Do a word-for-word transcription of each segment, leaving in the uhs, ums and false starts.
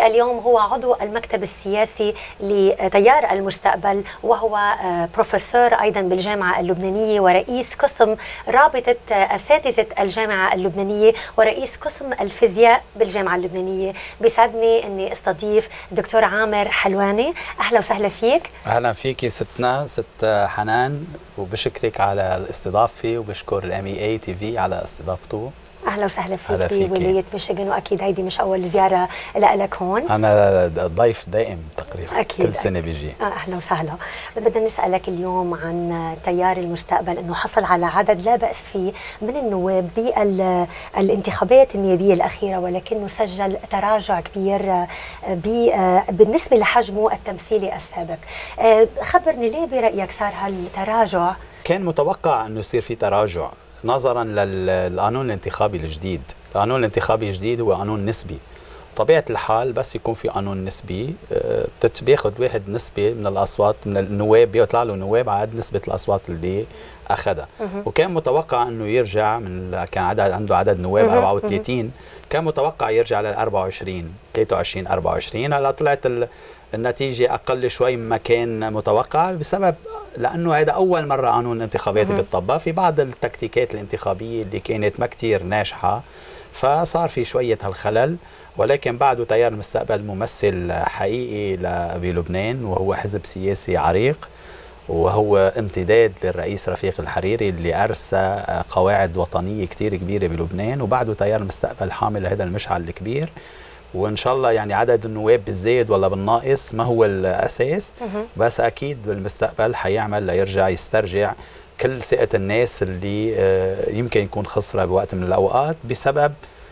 اليوم هو عضو المكتب السياسي لتيار المستقبل، وهو بروفيسور أيضا بالجامعة اللبنانية ورئيس قسم رابطة أساتذة الجامعة اللبنانية ورئيس قسم الفيزياء بالجامعة اللبنانية. بيسعدني أني استضيف الدكتور عامر حلواني. أهلا وسهلا فيك. أهلا فيكي ستنا ست حنان، وبشكرك على الاستضافة وبشكر الام اي اي تي في على استضافته. اهلا وسهلا فيك بولايه ميشيغان، واكيد هيدي مش اول زياره لك هون. انا ضيف دائم تقريبا أكيد كل سنه بيجي. آه اهلا وسهلا. بدنا نسالك اليوم عن تيار المستقبل، انه حصل على عدد لا باس فيه من النواب بالانتخابات النيابيه الاخيره، ولكنه سجل تراجع كبير بالنسبه لحجمه التمثيلي السابق. خبرني ليه برايك صار هالتراجع؟ كان متوقع انه يصير في تراجع نظرا للقانون الانتخابي الجديد. القانون الانتخابي الجديد هو قانون نسبي. طبيعة الحال بس يكون في قانون نسبي بياخذ واحد نسبة من الأصوات، من النواب بيطلع له نواب على قد نسبة الأصوات اللي أخذها. وكان متوقع أنه يرجع من كان عدد عنده عدد نواب أربعة وثلاثين، كان متوقع يرجع لل أربعة وعشرين ثلاثة وعشرين أربعة وعشرين. هلا طلعت النتيجة أقل شوي مما كان متوقع، بسبب لأنه هذا أول مرة قانون انتخاباتي بيطبق. في بعض التكتيكات الانتخابية اللي كانت ما كتير ناجحة، فصار في شوية هالخلل. ولكن بعده تيار المستقبل ممثل حقيقي بلبنان، وهو حزب سياسي عريق، وهو امتداد للرئيس رفيق الحريري اللي أرسى قواعد وطنية كتير كبيرة بلبنان. وبعده تيار المستقبل حامل هذا المشعل الكبير، وإن شاء الله يعني عدد النواب بالزايد ولا بالناقص ما هو الأساس، بس أكيد بالمستقبل حيعمل ليرجع يسترجع كل ثقة الناس اللي يمكن يكون خسرها بوقت من الأوقات، بسبب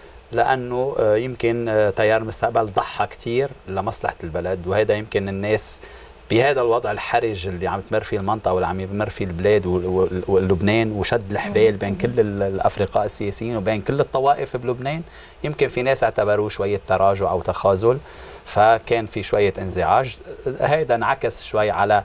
لأنه يمكن تيار المستقبل ضحى كتير لمصلحة البلد. وهذا يمكن الناس بهذا الوضع الحرج اللي عم تمر فيه المنطقة واللي عم يمر فيه البلاد ولبنان، وشد الحبال بين كل الأفرقاء السياسيين وبين كل الطوائف بلبنان، يمكن في ناس اعتبروه شوية تراجع أو تخاذل، فكان في شوية انزعاج. هذا انعكس شوي على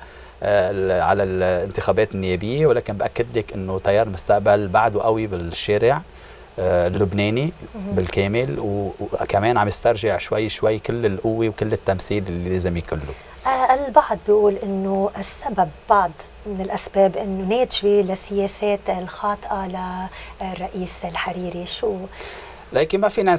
على الانتخابات النيابية. ولكن بأكد لك أنه تيار المستقبل بعده قوي بالشارع اللبناني بالكامل، وكمان عم يسترجع شوي شوي كل القوة وكل التمثيل اللي لازم يكون له. البعض بيقول انه السبب، بعض من الاسباب، انه ناتجه للسياسات الخاطئه للرئيس الحريري. شو لكن ما فينا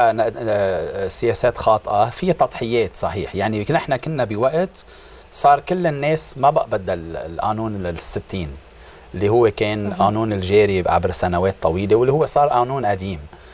نسميها سياسات خاطئه، في تضحيات صحيح. يعني نحن كنا بوقت صار كل الناس ما بقى بدها القانون الستين اللي هو كان قانون الجاري عبر سنوات طويله، واللي هو صار قانون قديم،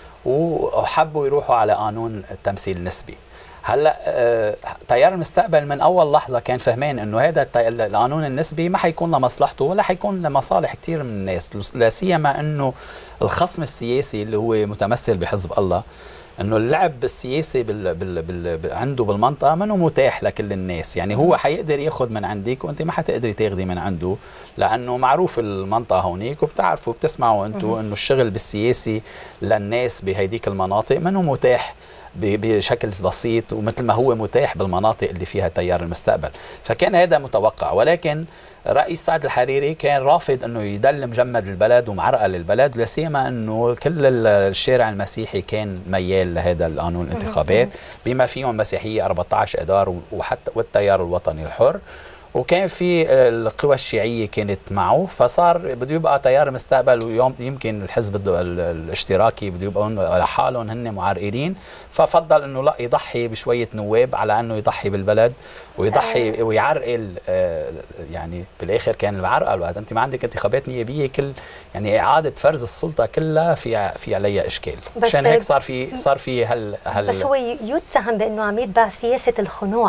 وحبوا يروحوا على قانون التمثيل النسبي. هلا آه تيار المستقبل من اول لحظه كان فهمان انه هذا القانون النسبي ما حيكون لمصلحته ولا حيكون لمصالح كثير من الناس، لا سيما انه الخصم السياسي اللي هو متمثل بحزب الله، انه اللعب السياسي بال بال بال عنده بالمنطقه منه متاح لكل الناس. يعني هو حيقدر ياخذ من عندك وانت ما حتقدري تاخذي من عنده، لانه معروف المنطقه هونيك، وبتعرفوا بتسمعوا انتم انه الشغل بالسياسي للناس بهيديك المناطق منه متاح بشكل بسيط، ومثل ما هو متاح بالمناطق اللي فيها تيار المستقبل. فكان هذا متوقع. ولكن رئيس سعد الحريري كان رافض انه يدل مجمد البلد ومعرقل البلد، لا سيما انه كل الشارع المسيحي كان ميال لهذا القانون الانتخابات، بما فيهم مسيحيه أربعة عشر اذار وحتى والتيار الوطني الحر، وكان في القوى الشيعيه كانت معه. فصار بده يبقى تيار المستقبل، ويمكن الحزب الاشتراكي بده يبقوا لحالهم هن معرقلين، ففضل انه لا يضحي بشويه نواب على انه يضحي بالبلد ويضحي ويعرقل. يعني بالاخر كان العرقل وقت انت ما عندك انتخابات نيابيه، كل يعني اعاده فرز السلطه كلها في في عليها اشكال. مشان هيك صار في صار في هال هال بس هو يتهم بانه عم يتبع سياسه الخنوع.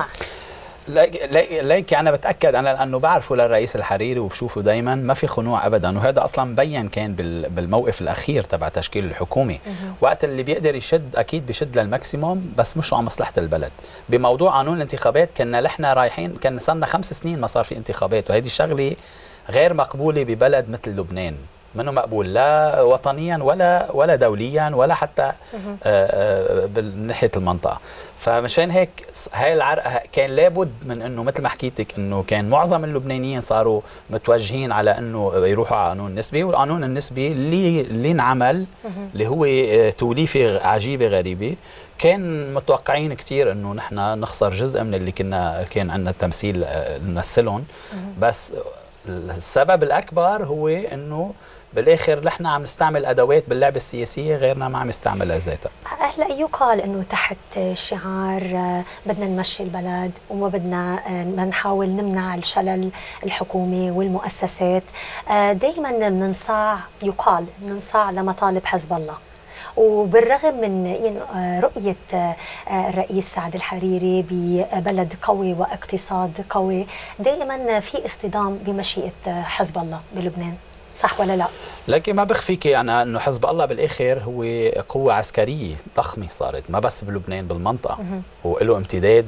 ليك انا بتاكد انا لانه بعرفه للرئيس الحريري وبشوفه دائما ما في خنوع ابدا، وهذا اصلا مبين كان بالموقف الاخير تبع تشكيل الحكومه. وقت اللي بيقدر يشد اكيد بيشد للماكسيموم، بس مش على مصلحه البلد. بموضوع قانون الانتخابات كنا نحن رايحين، كان صار لنا خمس سنين ما صار في انتخابات، وهذه الشغله غير مقبوله ببلد مثل لبنان. منه مقبول لا وطنيا ولا ولا دوليا ولا حتى من ناحيه المنطقه. فمشان هيك هاي العرقه كان لابد من انه مثل ما حكيتك انه كان معظم اللبنانيين صاروا متوجهين على انه يروحوا على قانون نسبي، والقانون النسبي اللي اللي انعمل اللي هو توليفه عجيبه غريبه كان متوقعين كثير انه نحن نخسر جزء من اللي كنا كان عندنا التمثيل نمثلهم، بس السبب الاكبر هو انه بالاخر نحن عم نستعمل ادوات باللعبه السياسيه غيرنا ما عم يستعملها ذاتها. هلا يقال انه تحت شعار بدنا نمشي البلد وما بدنا نحاول نمنع الشلل الحكومي والمؤسسات، دائما بننصاع، يقال بننصاع لمطالب حزب الله، وبالرغم من رؤية الرئيس سعد الحريري ببلد قوي واقتصاد قوي دائما في اصطدام بمشيئة حزب الله بلبنان، صح ولا لا؟ لكن ما بخفيكي أنا أنه حزب الله بالآخر هو قوة عسكرية ضخمة صارت، ما بس بلبنان بالمنطقة، وله امتداد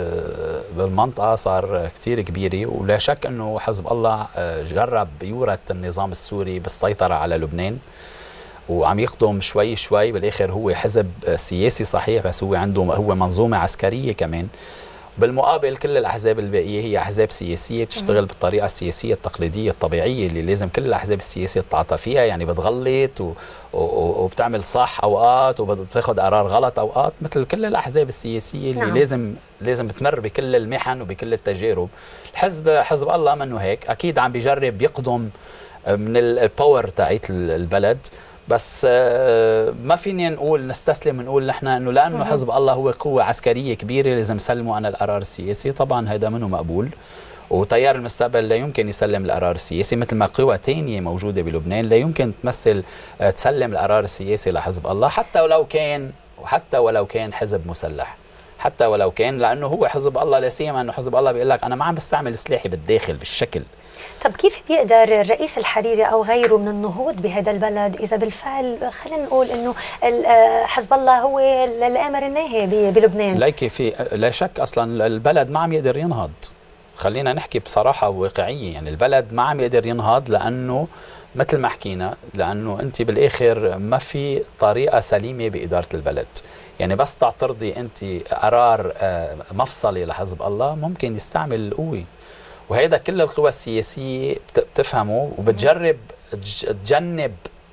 بالمنطقة صار كثير كبيرة، ولا شك أنه حزب الله جرب يورث النظام السوري بالسيطرة على لبنان، وعم يقدم شوي شوي. بالاخر هو حزب سياسي صحيح، بس هو عنده هو منظومه عسكريه كمان. بالمقابل كل الاحزاب الباقيه هي احزاب سياسيه بتشتغل بالطريقه السياسيه التقليديه الطبيعيه اللي لازم كل الاحزاب السياسيه تتعاطى فيها، يعني بتغلط و... و... وبتعمل صح اوقات وبتاخذ قرار غلط اوقات، مثل كل الاحزاب السياسيه اللي نعم. لازم لازم بتمر بكل المحن وبكل التجارب. الحزب حزب الله منه هيك، اكيد عم بيجرب يقدم من الباور تاعت البلد، بس ما فيني نقول نستسلم نقول نحن انه لانه حزب الله هو قوه عسكريه كبيره لازم يسلموا عن القرار السياسي. طبعا هذا منه مقبول، وتيار المستقبل لا يمكن يسلم القرار السياسي، مثل ما قوى ثانيه موجوده بلبنان لا يمكن تمثل تسلم القرار السياسي لحزب الله، حتى ولو كان وحتى ولو كان حزب مسلح، حتى ولو كان، لانه هو حزب الله، لا سيما انه حزب الله بيقول لك انا ما عم بستعمل سلاحي بالداخل بالشكل. طب كيف بيقدر الرئيس الحريري او غيره من النهوض بهذا البلد اذا بالفعل خلينا نقول انه حزب الله هو الامر الناهي بلبنان؟ ليكي في لا شك اصلا البلد ما عم يقدر ينهض، خلينا نحكي بصراحه وواقعيه، يعني البلد ما عم يقدر ينهض لانه مثل ما حكينا، لانه انت بالاخر ما في طريقه سليمه باداره البلد. يعني بس تعترضي انت قرار مفصلي لحزب الله ممكن يستعمل القوه، وهذا كل القوى السياسيه بتفهمه وبتجرب تجنب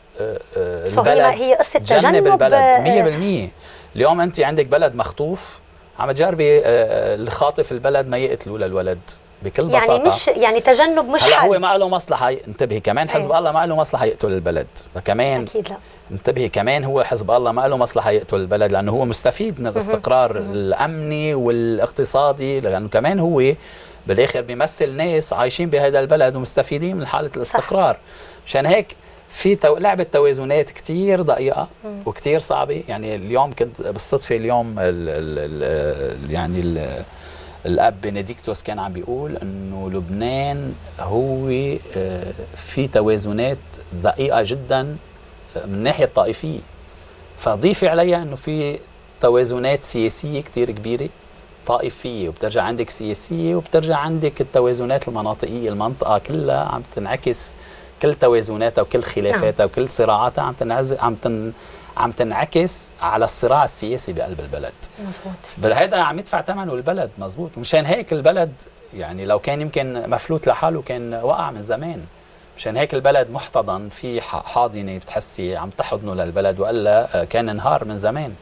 البلد. هي قصه تجنب البلد مية بالمية. اليوم انت عندك بلد مخطوف، عم تجربي الخاطف البلد ما يقتلوا للولد بكل بساطه، يعني مش يعني تجنب مش هلا هو ما له مصلحه. انتبهي كمان حزب الله ما له مصلحه يقتل البلد، فكمان اكيد لا. انتبهي كمان هو حزب الله ما له مصلحه يقتل البلد، لانه هو مستفيد من الاستقرار الامني والاقتصادي، لانه كمان هو بالاخر بيمثل ناس عايشين بهذا البلد ومستفيدين من حاله الاستقرار. مشان هيك في تو... لعبه توازنات كثير دقيقه وكثير صعبه. يعني اليوم كنت بالصدفه اليوم ال ال ال يعني ال الاب بنديكتوس كان عم بيقول انه لبنان هو في توازنات دقيقه جدا من الناحيه الطائفيه، فضيفي عليها انه في توازنات سياسيه كثير كبيره طائفيه، وبترجع عندك سياسيه وبترجع عندك التوازنات المناطقيه. المنطقه كلها عم تنعكس كل توازناتها وكل خلافاتها وكل صراعاتها عم تنعز عم تن عم تنعكس على الصراع السياسي بقلب البلد. مظبوط. هذا عم يدفع ثمنه البلد. مظبوط. مشان هيك البلد يعني لو كان يمكن مفلوت لحاله كان وقع من زمان. مشان هيك البلد محتضن، في حاضنه بتحسي عم تحضنه للبلد، والا كان انهار من زمان.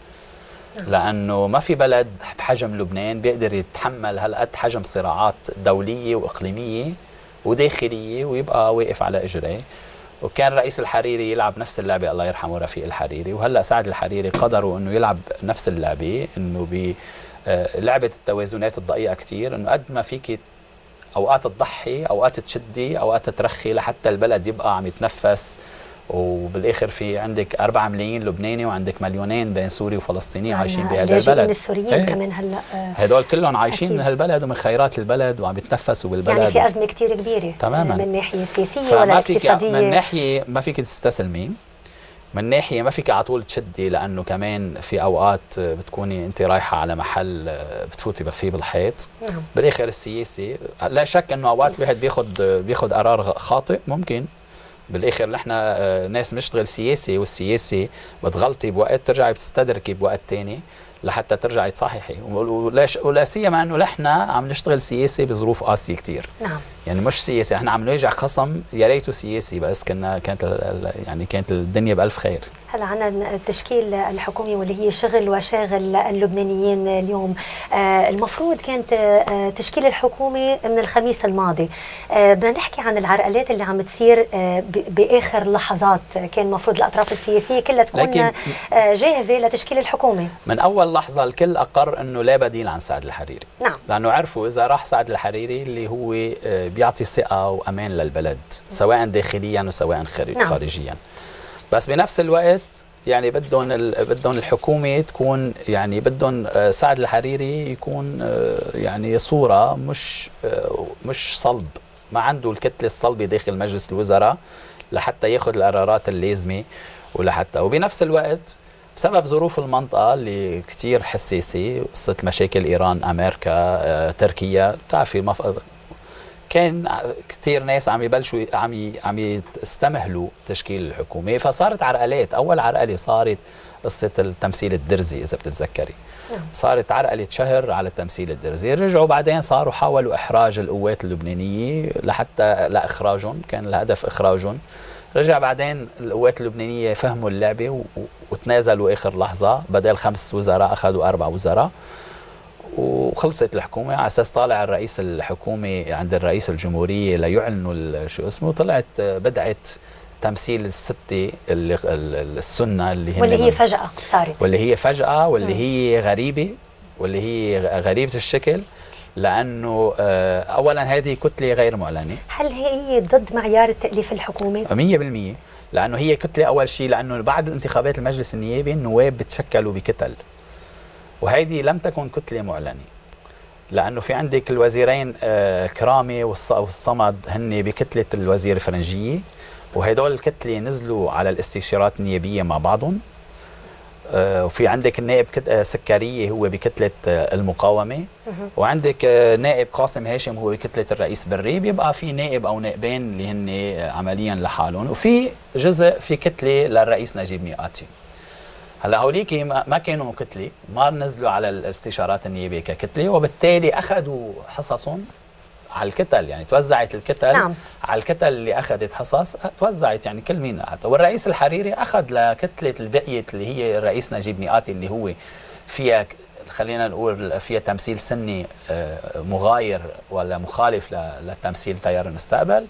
لانه ما في بلد بحجم لبنان بيقدر يتحمل هالقد حجم صراعات دوليه واقليميه وداخليه ويبقى واقف على اجريه. وكان رئيس الحريري يلعب نفس اللعبه، الله يرحمه رفيق الحريري، وهلا سعد الحريري قدروا انه يلعب نفس اللعبه، انه بلعبه التوازنات الدقيقه كثير، انه قد ما فيك اوقات تضحي، اوقات تشدي، اوقات ترخي لحتى البلد يبقى عم يتنفس. وبالاخر في عندك أربعة ملايين لبناني وعندك مليونين بين سوري وفلسطيني عايشين بهذا البلد. السوريين ايه. كمان هلا هدول كلهم عايشين أكيد. من هالبلد ومن خيرات البلد وعم يتنفسوا بالبلد. يعني في ازمه كثير كبيره تماما من ناحيه سياسيه ولا اقتصاديه. من ناحيه ما فيك تستسلمي، من ناحيه ما فيك على طول تشدي، لانه كمان في اوقات بتكوني انت رايحه على محل بتفوتي فيه بالحيط. نعم. بالاخر السياسي لا شك انه اوقات الواحد بياخذ بياخذ قرار خاطئ ممكن. بالاخر نحن ناس بنشتغل سياسي، والسياسي بتغلطي بوقت ترجعي بتستدركي بوقت ثاني، لحتى ترجعي تصححي، ولا سيما انه نحن عم نشتغل سياسي بظروف قاسيه كثير. نعم. يعني مش سياسي، احنا عم نواجه خصم يا ريته سياسي، بس كنا كانت يعني كانت الدنيا بألف خير. هلا عنا التشكيل الحكومي واللي هي شغل وشاغل اللبنانيين اليوم. آه المفروض كانت آه تشكيل الحكومة من الخميس الماضي. آه بدنا نحكي عن العرقلات اللي عم تصير آه بآخر لحظات. كان المفروض الأطراف السياسية كلها تكون آه جاهزة لتشكيل الحكومة. من أول لحظة الكل أقر أنه لا بديل عن سعد الحريري. نعم. لأنه عرفوا إذا راح سعد الحريري اللي هو آه بيعطي ثقة وأمان للبلد، سواء داخليا وسواء خارجيا. نعم. بس بنفس الوقت يعني بدهم بدهم الحكومه تكون، يعني بدهم سعد الحريري يكون يعني صوره مش مش صلب، ما عنده الكتله الصلبه داخل مجلس الوزراء لحتى ياخذ القرارات اللازمه، ولحتى وبنفس الوقت بسبب ظروف المنطقه اللي كثير حساسه، قصه مشاكل ايران، امريكا، تركيا، بتعرفي كان كثير ناس عم يبلشوا عم عم يستمهلوا تشكيل الحكومه، فصارت عرقلات. اول عرقله صارت قصه التمثيل الدرزي اذا بتتذكري. صارت عرقله شهر على التمثيل الدرزي، رجعوا بعدين صاروا حاولوا احراج القوات اللبنانيه لحتى لا اخراجهم، كان الهدف اخراجهم. رجع بعدين القوات اللبنانيه فهموا اللعبه وتنازلوا اخر لحظه، بدل خمس وزراء اخذوا اربع وزراء، وخلصت الحكومه على اساس طالع الرئيس الحكومه عند الرئيس الجمهوريه ليعلنوا شو اسمه. طلعت بدعه تمثيل السته اللي السنه اللي واللي هي فجاه صارت، واللي هي فجاه واللي م. هي غريبه، واللي هي غريبه الشكل، لانه اولا هذه كتله غير معلنه. هل هي ضد معيار التاليف الحكومي؟ مية بالمية، لانه هي كتله اول شيء، لانه بعد الانتخابات المجلس النيابي النواب بتشكلوا بكتل، وهيدي لم تكن كتلة معلنة، لأنه في عندك الوزيرين آه كرامي والصمد هن بكتلة الوزير الفرنجية، وهدول الكتلة نزلوا على الاستشارات النيابية مع بعضهم. آه وفي عندك النائب سكرية هو بكتلة آه المقاومة، وعندك آه نائب قاسم هاشم هو بكتلة الرئيس بري، بيبقى في نائب أو نائبين اللي هن آه عمليا لحالهم، وفي جزء في كتلة للرئيس نجيب ميقاتي. هلا هوليك ما كانوا كتله، ما نزلوا على الاستشارات النيابيه ككتله، وبالتالي اخذوا حصصهم على الكتل، يعني توزعت الكتل. نعم. على الكتل اللي اخذت حصص توزعت، يعني كل مين حتى. والرئيس الحريري اخذ لكتله البقيه اللي هي الرئيس نجيب ميقاتي اللي هو فيها خلينا نقول فيها تمثيل سني مغاير ولا مخالف للتمثيل تيار المستقبل،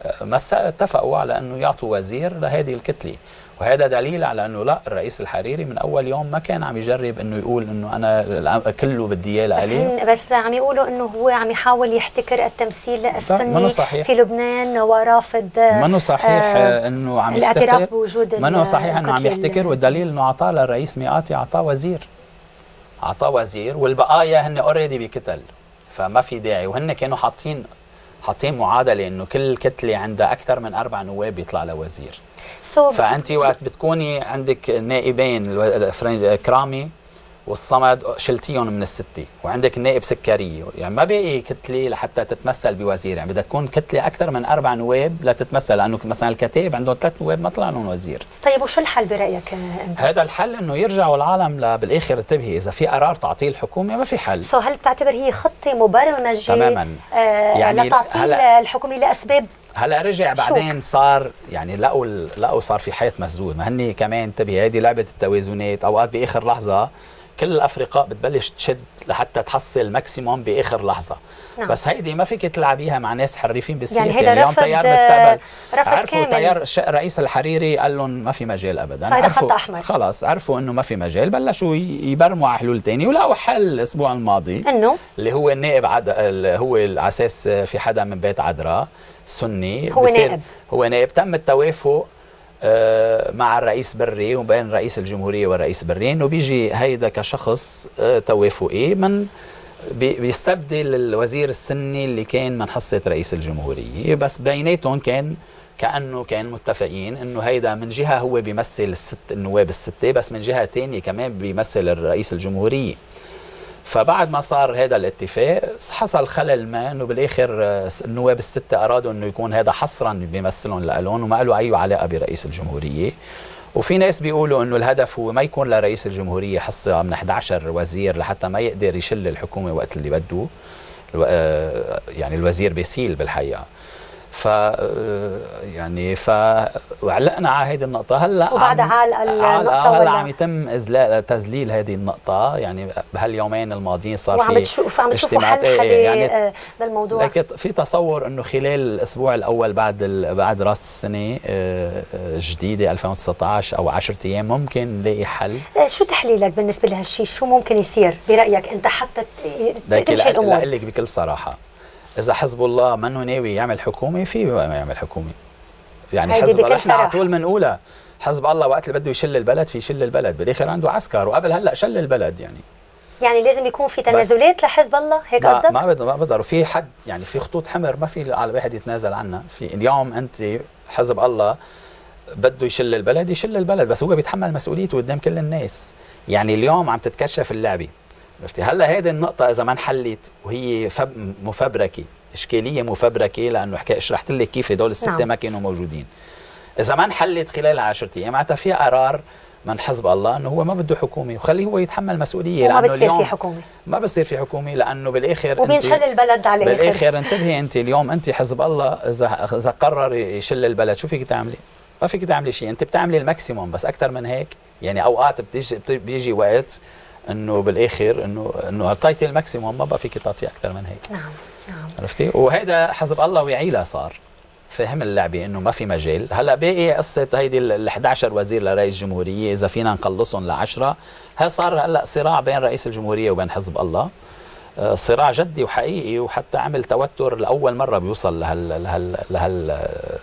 اتفقوا على انه يعطوا وزير لهذه الكتله. وهذا دليل على انه لا، الرئيس الحريري من اول يوم ما كان عم يجرب انه يقول انه انا كله بدي اياه لإلي، بس بس عم يقولوا انه هو عم يحاول يحتكر التمثيل السني في لبنان ورافض. منه صحيح آه انه عم يحتكر، الاعتراف بوجود منه صحيح انه عم يحتكر، والدليل انه اعطاه للرئيس ميقاتي، اعطاه وزير اعطاه وزير والبقايا هن اوريدي بكتل، فما في داعي. وهن كانوا حاطين حاطين معادله انه كل كتله عندها اكثر من اربع نواب يطلع لوزير. فانت وقت بتكوني عندك نائبين كرامي والصمد شلتيهم من السته، وعندك النائب سكريه، يعني ما باقي كتله لحتى تتمثل بوزير، يعني بدها تكون كتله اكثر من اربع نواب لتتمثل، لانه مثلا الكتائب عندهم ثلاث نواب ما طلع لهم وزير. طيب وشو الحل برايك انت؟ هذا الحل انه يرجعوا العالم بالاخر. انتبهي، اذا في قرار تعطيه الحكومه ما في حل. سو هل بتعتبر هي خطه مبرمجه تماما آه يعني لتعطيل الحكومه لاسباب؟ هلا رجع بعدين صار يعني لقوا لقوا صار في حيط مسدود، ما هني كمان انتبهي، هذه لعبه التوازنات. اوقات باخر لحظه كل الافرقاء بتبلش تشد لحتى تحصل ماكسيموم باخر لحظه. نعم. بس هيدي ما فيك تلعبيها مع ناس حريفين بالسياسه. يعني اليوم تيار مستقبل عرفوا تيار الرئيس الحريري قال لهم ما في مجال ابدا، عرفوا احمر خلاص، عرفوا انه ما في مجال، بلشوا يبرموا على حلول ثانيه، ولقوا حل الاسبوع الماضي انه اللي هو النائب عد... هو على اساس في حدا من بيت عذراء سني هو نائب هو نائب تم التوافق مع الرئيس بري وبين رئيس الجمهوريه والرئيس بري انه بيجي هيدا كشخص توافقي من بيستبدل الوزير السني اللي كان من حصه رئيس الجمهوريه، بس بيناتهم كان كانه كان متفقين انه هيدا من جهه هو بيمثل الست النواب السته، بس من جهه ثانيه كمان بيمثل الرئيس الجمهوريه. فبعد ما صار هذا الاتفاق حصل خلل ما، انه بالاخر النواب السته ارادوا انه يكون هذا حصرا بيمثلهم لهم وما له اي علاقه برئيس الجمهوريه، وفي ناس بيقولوا انه الهدف هو ما يكون لرئيس الجمهوريه حصه من احد عشر وزير لحتى ما يقدر يشل الحكومه وقت اللي بده، يعني الوزير بيسيل بالحقيقه. ف يعني فعلقنا على هيدي النقطة. هلا وبعد عال النقطة هلا عم يتم إزلاء تذليل هذه النقطة، يعني بهاليومين الماضيين صار في اجتماعات يعني للموضوع. لكن في تصور انه خلال الاسبوع الاول بعد بعد راس السنة الجديدة ألفين وتسعة عشر او عشرة ايام ممكن نلاقي حل. شو تحليلك بالنسبة لهالشيء؟ شو ممكن يصير برأيك انت حتى تمشي الامور؟ لا لك بكل صراحة، إذا حزب الله منه ناوي يعمل حكومة في ما يعمل حكومة. يعني حزب الله احنا على طول بنقولها، حزب الله وقت اللي بده يشل البلد في يشل البلد، بالاخر عنده عسكر وقبل هلا شل البلد. يعني يعني لازم يكون في تنازلات لحزب الله، هيك قصدك؟ ما بقدر ما بقدر في حد، يعني في خطوط حمر ما في على الواحد يتنازل عنها. في اليوم انت حزب الله بده يشل البلد يشل البلد، بس هو بيتحمل مسؤوليته قدام كل الناس. يعني اليوم عم تتكشف اللعبه، عرفتي؟ هلا هذه النقطة إذا ما انحلت وهي مفبركة، إشكالية مفبركة، لأنه حكي شرحت لك كيف هدول الستة نعم. ما كانوا موجودين. إذا ما انحلت خلال عشرة أيام معناتها في قرار من حزب الله إنه هو ما بده حكومة وخليه هو يتحمل مسؤولية، لأنه ما بتصير في حكومة، ما بصير في حكومة، لأنه بالآخر وبينشل البلد على الآخر. بالآخر انتبهي أنت اليوم أنت حزب الله إذا إذا قرر يشل البلد شو فيك تعملي؟ ما فيك تعملي شيء، أنت بتعملي الماكسيموم، بس أكثر من هيك يعني أوقات بتيجي بيجي وقت انه بالاخر انه انه اعطيتي الماكسيموم ما بقى فيك تعطي اكثر من هيك. نعم نعم عرفتي؟ وهذا حزب الله وعيله صار فهم اللعبه انه ما في مجال. هلا باقي قصه هيدي ال احد عشر وزير لرئيس الجمهوريه اذا فينا نقلصهم ل عشرة، ها صار هلا صراع بين رئيس الجمهوريه وبين حزب الله، صراع جدي وحقيقي، وحتى عمل توتر لاول مره بيوصل لهال لهال لهال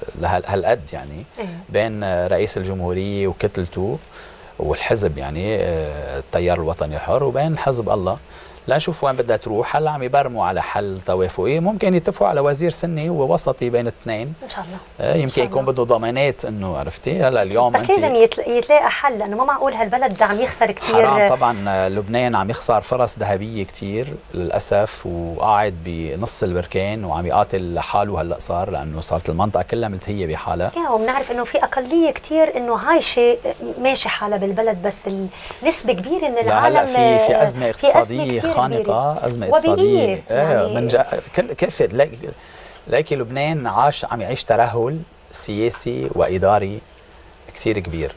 لهالقد يعني بين رئيس الجمهوريه وكتلته والحزب، يعني التيار الوطني الحر، وبين حزب الله. لا نشوف وين بدها تروح. هلا عم يبرموا على حل توافقي، ممكن يتفقوا على وزير سني ووسطي بين الاثنين ان شاء الله. يمكن يكون بده ضمانات انه عرفتي. هلا اليوم بس لازم يتلاقى حل، لانه ما معقول هالبلد عم يخسر كثير. حرام طبعا، لبنان عم يخسر فرص ذهبيه كثير للاسف، وقاعد بنص البركان وعم يقاتل لحاله. هلا صار لانه صارت المنطقه كلها ملتهيه بحالها. ايه، وبنعرف انه في اقليه كثير انه عايشه ماشي حالها بالبلد، بس النسبه كبيره من العالم هلا في في ازمه اقتصاديه خانقه، ازمه اقتصاديه يعني من جا... كيف ليكي لبنان عاش عم يعيش ترهل سياسي واداري كثير كبير.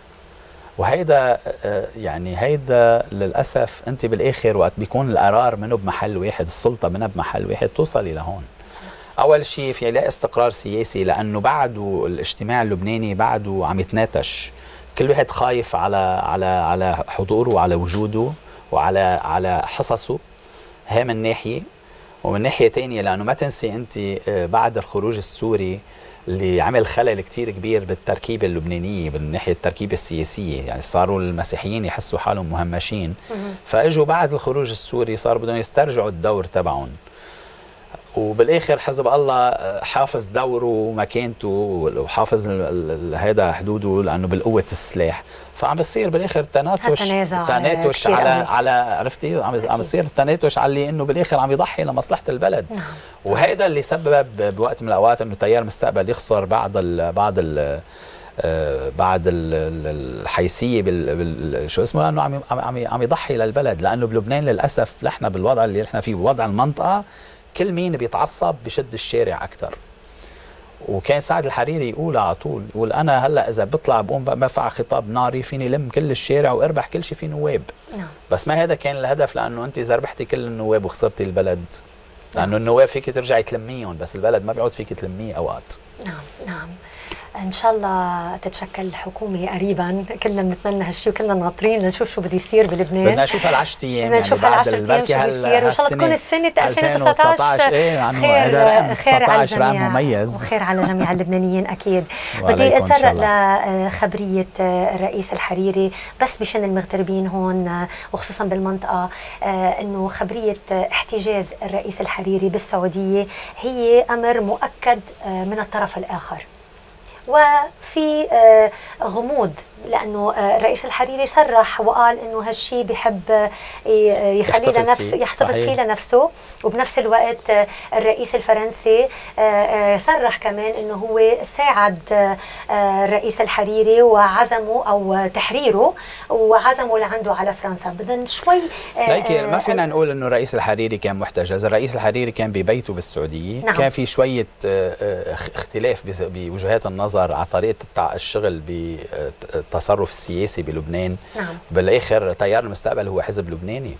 وهيدا يعني هيدا للاسف انت بالاخر وقت بيكون القرار منه بمحل واحد، السلطه منها بمحل واحد، توصلي لهون. اول شيء في لا استقرار سياسي، لانه بعده الاجتماع اللبناني بعده عم يتناتش، كل واحد خايف على على على حضوره وعلى وجوده وعلى على حصصه، هي من ناحيه. ومن ناحيه ثانيه لانه ما تنسي انت بعد الخروج السوري اللي عمل خلل كتير كبير بالتركيبه اللبنانيه من ناحيه التركيبه السياسيه، يعني صاروا المسيحيين يحسوا حالهم مهمشين، فاجوا بعد الخروج السوري صار بدهم يسترجعوا الدور تبعهم. وبالاخر حزب الله حافظ دوره ومكانته وحافظ هذا حدوده لانه بالقوه السلاح، فعم بصير بالاخر تناتش تناتش على على عرفتي، عم عم بصير تناتش على اللي انه بالاخر عم يضحي لمصلحه البلد. نعم. وهذا اللي سبب بوقت من الاوقات انه تيار مستقبل يخسر بعض ال بعض ال بعد الحيثيه بال شو اسمه، لانه عم عم عم يضحي للبلد. لانه بلبنان للاسف نحن بالوضع اللي نحن فيه بوضع المنطقه كل مين بيتعصب بشد الشارع اكثر. وكان سعد الحريري يقول على طول، يقول انا هلا اذا بطلع بقوم برفع خطاب ناري فيني لم كل الشارع واربح كل شيء في نواب. نعم. بس ما هذا كان الهدف، لانه انت اذا ربحتي كل النواب وخسرتي البلد، لانه النواب فيك ترجعي تلميهم بس البلد ما بيعود فيك تلميه اوقات. نعم نعم. ان شاء الله تتشكل حكومه قريبا، كلنا بنتمنى هالشيء وكلنا ناطرين لنشوف شو بده يصير بلبنان. بدنا نشوف هالعشر ايام، بدنا نشوف هالعشر ايام شو بيصير، وان شاء الله تكون السنه ألفين وتسعة عشر ايه يعني هذا رقم تسعة عشر رقم مميز وخير على جميع اللبنانيين اكيد. بدي اتطرق لخبريه الرئيس الحريري بس بشان المغتربين هون وخصوصا بالمنطقه، انه خبريه احتجاز الرئيس الحريري بالسعوديه هي امر مؤكد من الطرف الاخر، وفي غموض لانه الرئيس الحريري صرح وقال انه هالشيء بحب يخليه لنفسه، يحتفظ فيه لنفسه. وبنفس الوقت الرئيس الفرنسي صرح كمان انه هو ساعد الرئيس الحريري وعزمه او تحريره وعزمه لعنده على فرنسا. بدنا شوي لكن ما فينا نقول انه الرئيس الحريري كان محتجز. الرئيس الحريري كان ببيته بالسعوديه. نعم. كان في شويه اختلاف بوجهات النظر على طريقه الشغل بالتصرف السياسي بلبنان. نعم. بالاخر تيار المستقبل هو حزب لبناني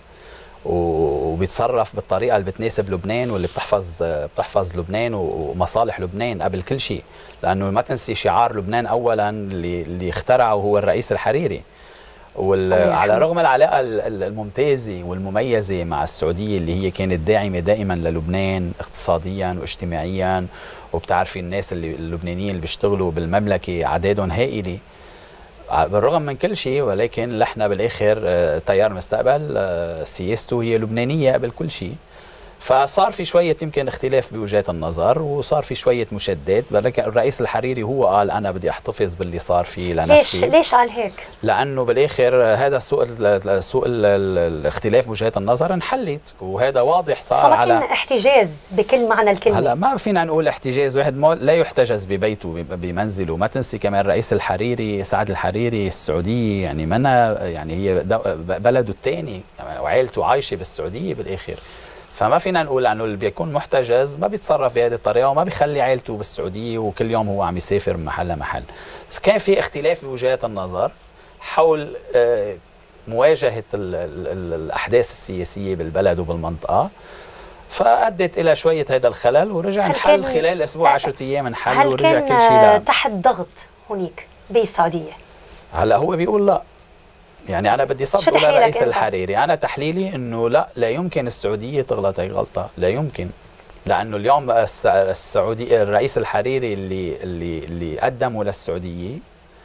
وبيتصرف بالطريقه اللي بتناسب لبنان واللي بتحفظ بتحفظ لبنان ومصالح لبنان قبل كل شيء، لانه ما تنسي شعار لبنان اولا اللي اللي اخترعه هو الرئيس الحريري. وعلى رغم العلاقه الممتازه والمميزه مع السعوديه اللي هي كانت داعمه دائما للبنان اقتصاديا واجتماعيا، وبتعرفي الناس اللي اللبنانيين اللي بيشتغلوا بالمملكه عددهم هائله بالرغم من كل شيء، ولكن نحن بالاخر تيار المستقبل سياسته هي لبنانيه قبل كل شيء. فصار في شويه يمكن اختلاف بوجهات النظر وصار في شويه مشادات، ولكن الرئيس الحريري هو قال انا بدي احتفظ باللي صار فيه لنفسي. ليش ليش قال هيك؟ لانه بالاخر هذا سوء سوء الاختلاف بوجهات النظر انحلت، وهذا واضح صار على احتجاز بكل معنى الكلمه. هلا ما فينا نقول احتجاز، واحد لا يحتجز ببيته بمنزله. ما تنسي كمان الرئيس الحريري سعد الحريري السعوديه يعني منا يعني هي بلده الثاني وعائلته عايشه بالسعوديه بالاخر. فما فينا نقول انه اللي بيكون محتجز ما بيتصرف بهذه الطريقه وما بيخلي عائلته بالسعوديه وكل يوم هو عم يسافر من محل لمحل. كان في اختلاف بوجهات النظر حول مواجهه الاحداث السياسيه بالبلد وبالمنطقه، فادت الى شويه هذا الخلل ورجع نحل خلال اسبوع عشرة ايام نحل ورجع كل شيء. هل كان تحت ضغط هنيك بالسعوديه؟ هلا هو بيقول لا، يعني أنا بدي صدق للرئيس الحريري. أنا تحليلي إنه لا لا يمكن السعودية تغلط هيك غلطة، لا يمكن، لأنه اليوم السعودي الرئيس الحريري اللي اللي اللي قدمه للسعودية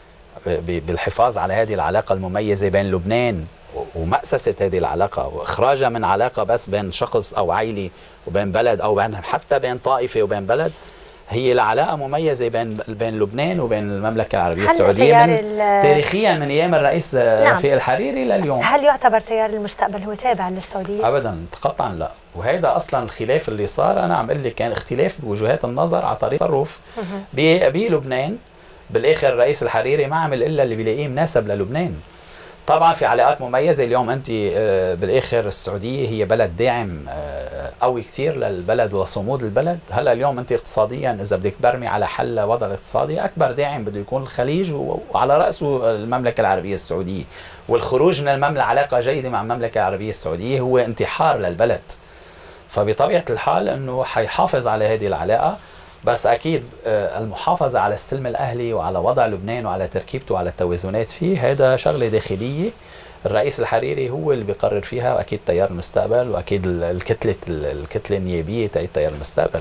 بالحفاظ على هذه العلاقة المميزة بين لبنان ومأسسة هذه العلاقة وإخراجها من علاقة بس بين شخص أو عائلة وبين بلد أو بين حتى بين طائفة وبين بلد، هي العلاقة مميزة بين بين لبنان وبين المملكة العربية السعودية من تاريخيا من أيام الرئيس نعم. رفيق الحريري لليوم. هل يعتبر تيار المستقبل هو تابع للسعودية؟ أبدا قطعا لا، وهذا أصلا الخلاف اللي صار أنا عم أقول لك كان اختلاف بوجهات النظر على طريقة تصرف بلبنان. بالآخر الرئيس الحريري ما عمل إلا اللي بيلاقيه مناسب للبنان. طبعا في علاقات مميزه اليوم. انت بالاخر السعوديه هي بلد داعم قوي كثير للبلد وصمود البلد. هلا اليوم انت اقتصاديا اذا بدك تبرمي على حل وضع الاقتصادي اكبر داعم بده يكون الخليج وعلى راسه المملكه العربيه السعوديه. والخروج من المملكه علاقه جيده مع المملكه العربيه السعوديه هو انتحار للبلد. فبطبيعه الحال انه حيحافظ على هذه العلاقه، بس اكيد المحافظه على السلم الاهلي وعلى وضع لبنان وعلى تركيبته وعلى التوازنات فيه هذا شغله داخليه الرئيس الحريري هو اللي بيقرر فيها، واكيد تيار المستقبل واكيد الكتله الكتله النيابيه تاع تيار المستقبل.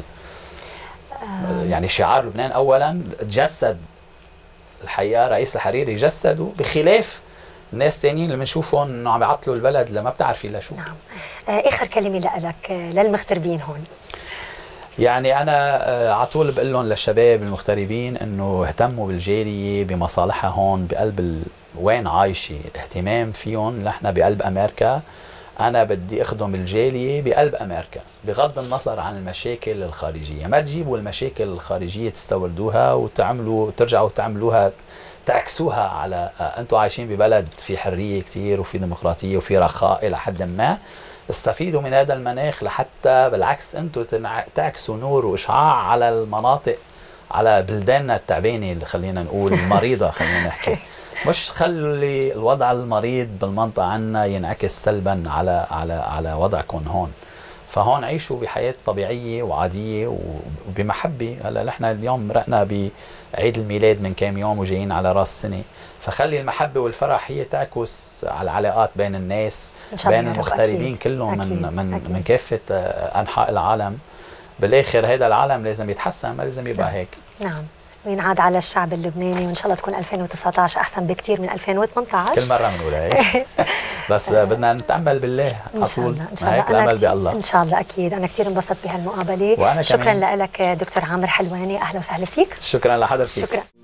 يعني شعار لبنان اولا تجسد الحقيقه رئيس الحريري جسده بخلاف ناس تانيين اللي بنشوفهم انه عم يعطلوا البلد لما بتعرفي لشو. نعم. اخر كلمه لك للمغتربين هون. يعني أنا على طول بقول لهم للشباب المغتربين إنه اهتموا بالجالية بمصالحها هون بقلب ال... وين عايشة، الاهتمام فيهم. نحن بقلب أمريكا، أنا بدي أخدم الجالية بقلب أمريكا بغض النظر عن المشاكل الخارجية. ما تجيبوا المشاكل الخارجية تستوردوها وتعملوا ترجعوا تعملوها تعكسوها على أنتم عايشين ببلد في حرية كتير وفي ديمقراطية وفي رخاء إلى حد ما. استفيدوا من هذا المناخ لحتى بالعكس انتم تعكسوا نور واشعاع على المناطق على بلداننا التعبانه اللي خلينا نقول المريضه خلينا نحكي. مش خلي الوضع المريض بالمنطقه عنا ينعكس سلبا على على على وضعكم هون. فهون عيشوا بحياه طبيعيه وعاديه وبمحبه. هلا نحن اليوم مرقنا بعيد الميلاد من كام يوم وجايين على راس السنه، فخلي المحبه والفرح هي تعكس على العلاقات بين الناس بين المغتربين كلهم من من أكيد. من كافه انحاء العالم. بالاخر هذا العالم لازم يتحسن، ما لازم يبقى هيك. نعم، وينعاد على الشعب اللبناني، وان شاء الله تكون ألفين وتسعة عشر احسن بكثير من ألفين وثمانية عشر. كل مره بنقول هيك بس بدنا نتامل بالله على طول. هيك الامل بالله ان شاء الله. اكيد انا كثير انبسطت بهالمقابله. شكرا لك دكتور عامر حلواني، اهلا وسهلا فيك. شكرا لحضرتك. شكرا.